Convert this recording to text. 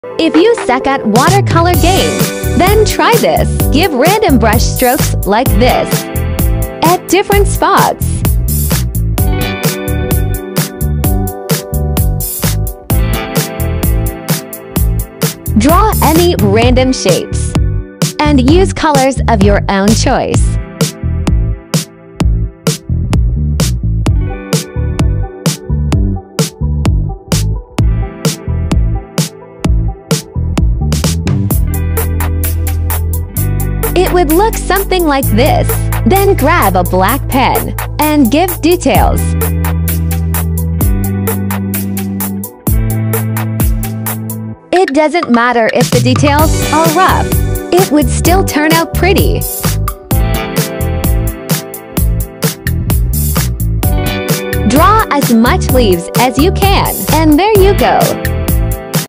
If you suck at watercolor games, then try this. Give random brush strokes like this at different spots. Draw any random shapes and use colors of your own choice. It would look something like this. Then grab a black pen and give details. It doesn't matter if the details are rough. It would still turn out pretty. Draw as much leaves as you can, and there you go.